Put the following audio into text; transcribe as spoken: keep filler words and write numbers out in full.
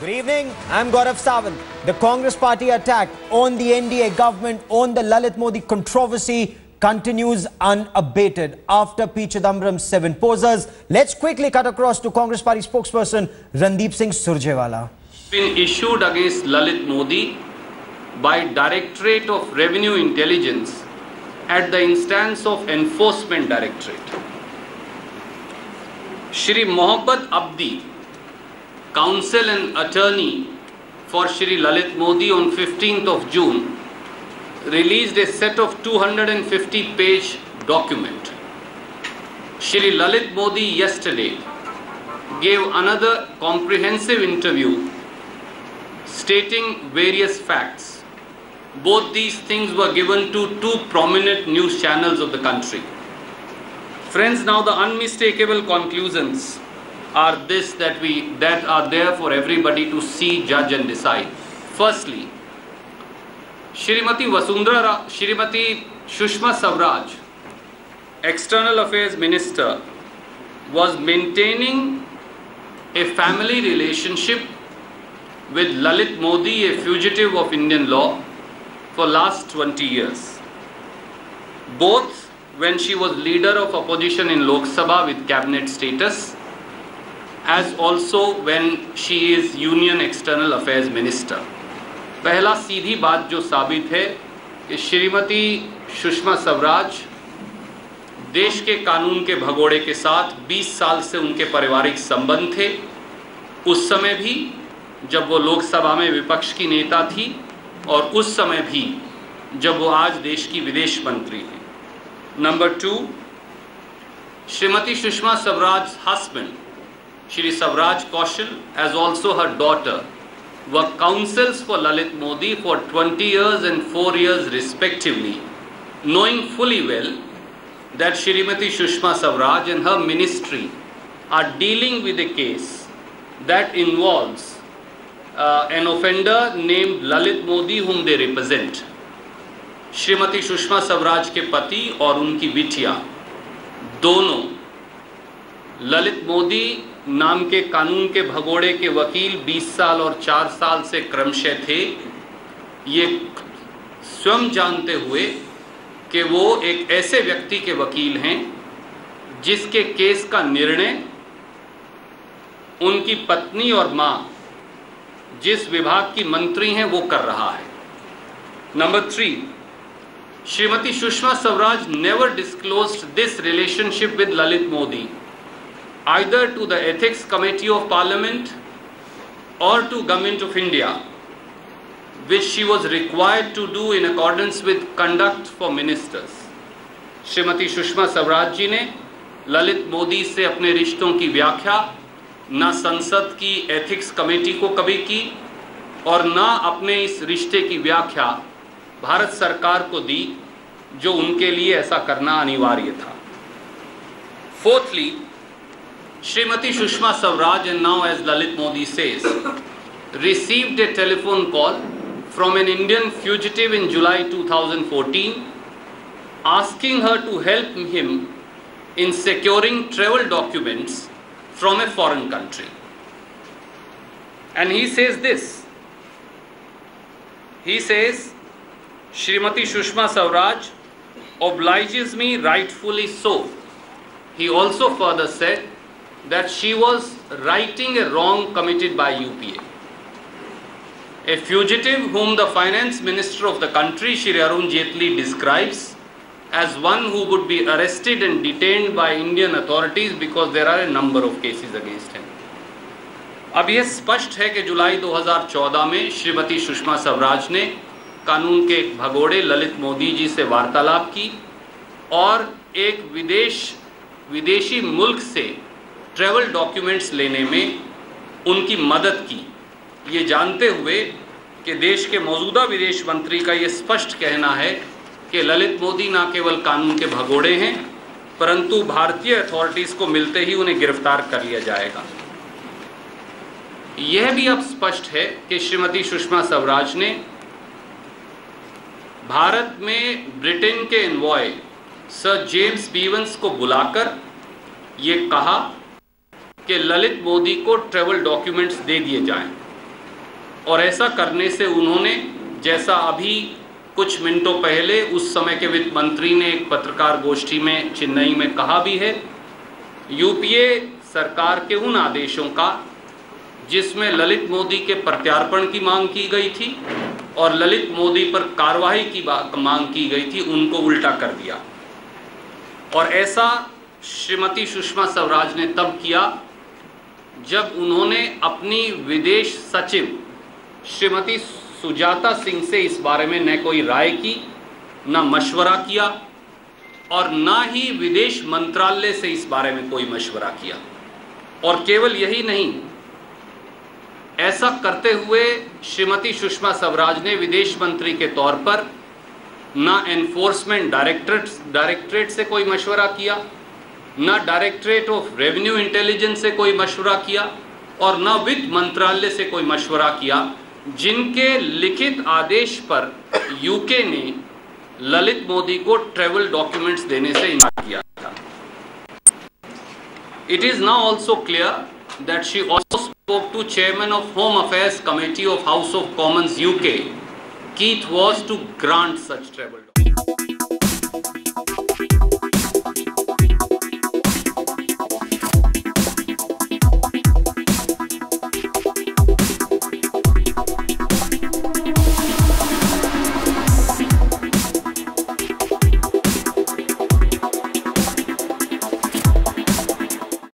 Good evening, I'm Gaurav Sawant. The Congress party attack on the N D A government on the Lalit Modi controversy continues unabated after P. Chidambaram's seven posers. Let's quickly cut across to Congress party spokesperson Randeep Singh Surjewala. Been issued against Lalit Modi by Directorate of Revenue Intelligence at the instance of Enforcement Directorate. Shri Mohabbat Abdi, counsel and attorney for Shri Lalit Modi on fifteenth of June, released a set of two hundred fifty page document. Shri Lalit Modi yesterday gave another comprehensive interview stating various facts. Both these things were given to two prominent news channels of the country. Friends, now the unmistakable conclusions are this that we that are there for everybody to see, judge and decide. Firstly, Shrimati Vasundhara, Shrimati Sushma Swaraj, External Affairs Minister, was maintaining a family relationship with Lalit Modi, a fugitive of Indian law, for last twenty years. Both when she was leader of opposition in Lok Sabha with cabinet status, as also when she is Union External Affairs Minister. पहला सीधी बात जो साबित है कि श्रीमती सुषमा स्वराज देश के कानून के भगोड़े के साथ बीस साल से उनके पारिवारिक संबंध थे, उस समय भी जब वो लोकसभा में विपक्ष की नेता थी और उस समय भी जब वो आज देश की विदेश मंत्री हैं. Number two, Shrimati Sushma Swaraj husband Shri Savraj Kaushal, as also her daughter, were counsels for Lalit Modi for twenty years and four years respectively, knowing fully well that Shrimati Sushma Swaraj and her ministry are dealing with a case that involves uh, an offender named Lalit Modi whom they represent. Shrimati Sushma Swaraj के पति और उनकी बिटिया दोनों ललित मोदी नाम के कानून के भगोड़े के वकील बीस साल और चार साल से क्रमशः थे. ये स्वयं जानते हुए कि वो एक ऐसे व्यक्ति के वकील हैं जिसके केस का निर्णय उनकी पत्नी और मां जिस विभाग की मंत्री हैं वो कर रहा है. Number three, Shrimati Sushma Swaraj never disclosed this relationship with Lalit Modi either to the Ethics Committee of Parliament or to Government of India, which she was required to do in accordance with Conduct for Ministers. Shrimati Sushma Swaraj ji ने ललित मोदी से अपने रिश्तों की व्याख्या न संसद की ethics committee को कभी की और न अपने इस रिश्ते की व्याख्या भारत सरकार को दी जो उनके लिए ऐसा करना अनिवार्य था. Fourthly, Shrimati Sushma Swaraj, and now as Lalit Modi says, received a telephone call from an Indian fugitive in July two thousand fourteen asking her to help him in securing travel documents from a foreign country. And he says this, he says, Shrimati Sushma Swaraj obliges me rightfully so. He also further said that she was righting a wrong committed by U P A. A fugitive whom the finance minister of the country, Shri Arun Jaitley, describes as one who would be arrested and detained by Indian authorities because there are a number of cases against him. अब यह स्पष्ट है कि जुलाई दो हज़ार चौदह में श्रीमती सुषमा स्वराज ने कानून के भगोड़े ललित मोदी जी से वार्तालाप की और एक विदेश विदेशी मुल्क से ट्रैवल डॉक्यूमेंट्स लेने में उनकी मदद की, ये जानते हुए कि देश के मौजूदा विदेश मंत्री का ये स्पष्ट कहना है कि ललित मोदी न केवल कानून के भगोड़े हैं परंतु भारतीय अथॉरिटीज़ को मिलते ही उन्हें गिरफ्तार कर लिया जाएगा. यह भी अब स्पष्ट है कि श्रीमती सुषमा स्वराज ने भारत में ब्रिटेन के एनवॉय सर जेम्स बीवंस को बुलाकर ये कहा कि ललित मोदी को ट्रैवल डॉक्यूमेंट्स दे दिए जाएं. और ऐसा करने से उन्होंने, जैसा अभी कुछ मिनटों पहले उस समय के वित्त मंत्री ने एक पत्रकार गोष्ठी में चेन्नई में कहा भी है, यूपीए सरकार के उन आदेशों का जिसमें ललित मोदी के प्रत्यार्पण की मांग की गई थी और ललित मोदी पर कार्रवाई की मांग की गई थी, उनको उल्टा कर दिया। और ऐसा श्रीमती सुषमा स्वराज ने तब किया जब उन्होंने अपनी विदेश सचिव श्रीमती सुजाता सिंह से इस बारे में न कोई राय की, न मशवरा किया और न ही विदेश मंत्रालय से इस बारे में कोई मशवरा किया। और केवल यही नहीं, ऐसा करते हुए श्रीमती सुषमा स्वराज ने विदेश मंत्री के तौर पर न एनफोर्समेंट डायरेक्टरेट डायरेक्टरेट से कोई मशवरा किया, न डायरेक्टरेट ऑफ रेवेन्यू इंटेलिजेंस से कोई मशवरा किया और न वित्त मंत्रालय से कोई मशवरा किया, जिनके लिखित आदेश पर यूके ने ललित मोदी को ट्रैवल डॉक्यूमेंट्स देने से इनकार किया था। It is now also clear that she also spoke to Chairman of Home Affairs Committee of House of Commons U K, Keith Vos, to grant such travel documents.